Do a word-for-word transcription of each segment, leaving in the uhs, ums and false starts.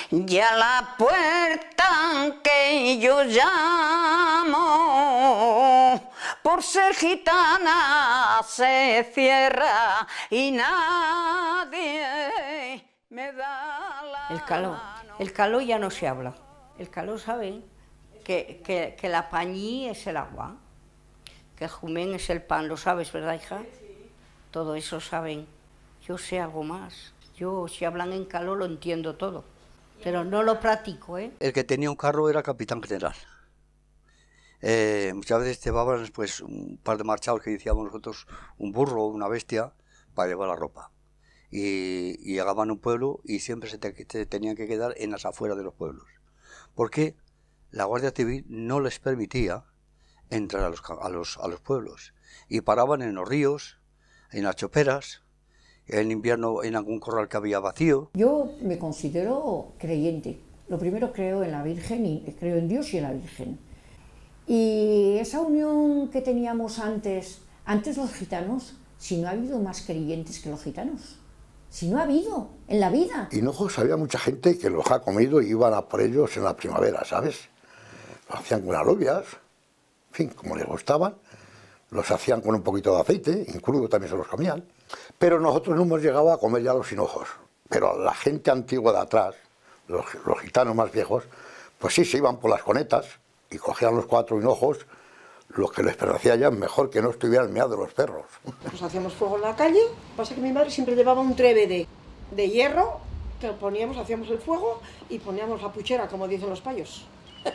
y a la puerta que yo llamo, por ser gitana se cierra y nadie me da la El calor, el calor ya no se habla. El calor saben que, que, que la pañí es el agua, que el jumén es el pan, lo sabes, ¿verdad, hija? Todo eso saben. Yo sé algo más. Yo, si hablan en calor, lo entiendo todo, pero no lo practico, ¿eh? El que tenía un carro era capitán general. Eh, muchas veces llevaban pues, un par de marchados que decíamos nosotros, un burro o una bestia, para llevar la ropa. Y, y llegaban a un pueblo y siempre se, te, se tenían que quedar en las afueras de los pueblos. Porque la Guardia Civil no les permitía entrar a los, a los, a los pueblos. Y paraban en los ríos, en las choperas, en invierno en algún corral que había vacío. Yo me considero creyente. Lo primero creo en la Virgen, y creo en Dios y en la Virgen. Y esa unión que teníamos antes, antes los gitanos, si no ha habido más creyentes que los gitanos. Si no ha habido, en la vida. Hinojos había mucha gente que los ha comido y iban a por ellos en la primavera, ¿sabes? Lo hacían con alubias, en fin, como les gustaban. Los hacían con un poquito de aceite, en crudo también se los comían. Pero nosotros no hemos llegado a comer ya los hinojos. Pero la gente antigua de atrás, los, los gitanos más viejos, pues sí, se iban por las conetas y cogían los cuatro hinojos, lo que les parecía ya mejor que no estuvieran meados los perros. Pues hacíamos fuego en la calle, pasa que mi madre siempre llevaba un trebe de, de hierro, que lo poníamos, hacíamos el fuego y poníamos la puchera, como dicen los payos.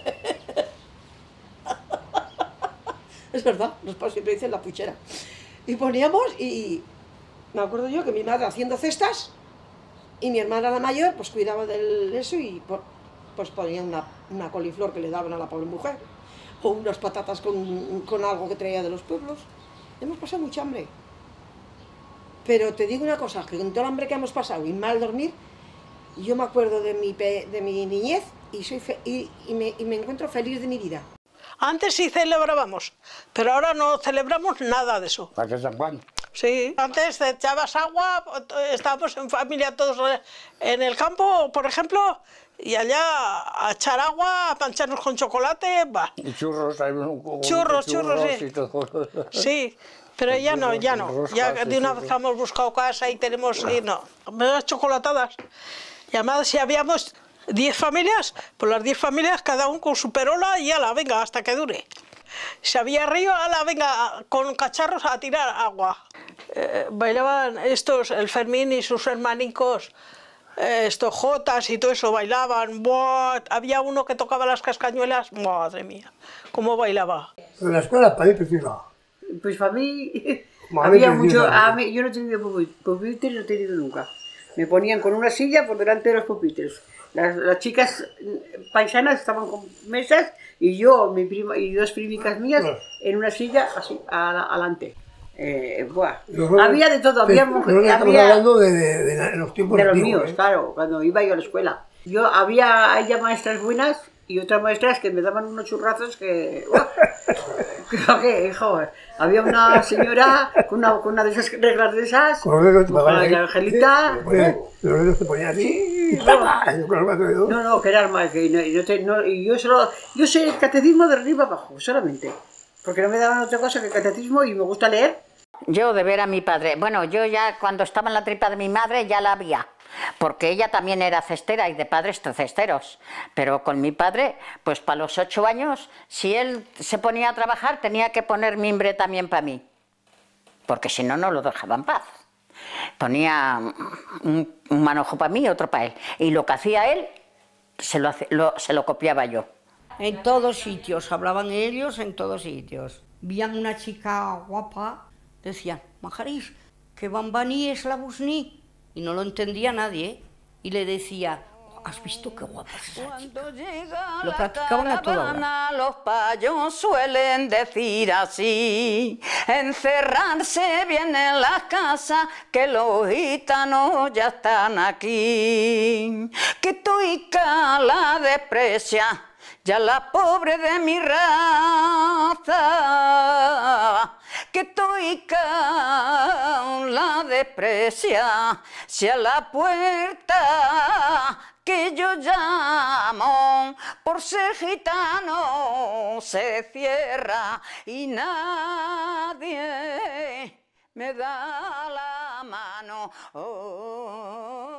Es verdad, los payos siempre dicen la puchera. Y poníamos y me acuerdo yo que mi madre haciendo cestas y mi hermana la mayor pues cuidaba de eso y pues ponía una, una coliflor que le daban a la pobre mujer o unas patatas con, con algo que traía de los pueblos. Hemos pasado mucha hambre. Pero te digo una cosa, que con todo el hambre que hemos pasado y mal dormir, yo me acuerdo de mi, de mi niñez y, soy fe, y, y, me, y me encuentro feliz de mi vida. Antes sí celebrábamos, pero ahora no celebramos nada de eso. ¿Para qué San Juan? Sí, antes te echabas agua, estábamos en familia todos en el campo, por ejemplo, y allá a echar agua, a mancharnos con chocolate, bah. Y churros, hay un, churros, churros, churros, sí. Y todo. Sí, pero ya no, ya no. Ya de una vez que hemos buscado casa y tenemos, y no, las chocolatadas. Y además si habíamos diez familias, pues las diez familias, cada uno con su perola y ala, venga, hasta que dure. Si había río, ala, venga, con cacharros a tirar agua. Eh, bailaban estos, el Fermín y sus hermanicos, eh, estos jotas y todo eso, bailaban. ¡Buah! Había uno que tocaba las cascañuelas, madre mía, cómo bailaba. En la escuela, para mí, prefiero. Pues para mí, Madre había mucho, Dios, a mí, yo no he tenido pupitres, no he tenido nunca. Me ponían con una silla por delante de los pupitres. Las, las chicas paisanas estaban con mesas y yo mi prima, y dos primicas mías en una silla así adelante. Eh, buah. Había de todo, había mujeres. Estamos hablando de, de, de, de los tiempos de los antiguos, míos, ¿eh? Claro, cuando iba yo a la escuela. Yo había ella maestras buenas y otras maestras que me daban unos churrazos que. Creo que, joder, había una señora con una, con una de esas reglas de esas, con los dedos te con la Angelita. Los dedos te ponían así. No, no, que era más, que no, no te, no, y yo solo, yo sé el catecismo de arriba abajo, solamente, porque no me daban otra cosa que el catecismo y me gusta leer. Yo de ver a mi padre, bueno, yo ya cuando estaba en la tripa de mi madre ya la había, porque ella también era cestera y de padres cesteros, pero con mi padre, pues para los ocho años, si él se ponía a trabajar tenía que poner mimbre también para mí, porque si no, no lo dejaba en paz. Ponía un, un manojo para mí y otro para él, y lo que hacía él, se lo, lo, se lo copiaba yo. En todos sitios, hablaban ellos en todos sitios. Vían una chica guapa, decían, Majarís, que Bambani es la Busni. Y no lo entendía nadie. Y le decía, ¿has visto qué guapa es esa chica? Lo practicaban a toda hora. Los payos suelen decir así, encerrarse bien en las casas, que los gitanos ya están aquí. Que Tuica la desprecia, ya la pobre de mi raza, que Tuica la desprecia, si a la puerta que que yo llamo por ser gitano se cierra y nadie me da la mano. Oh,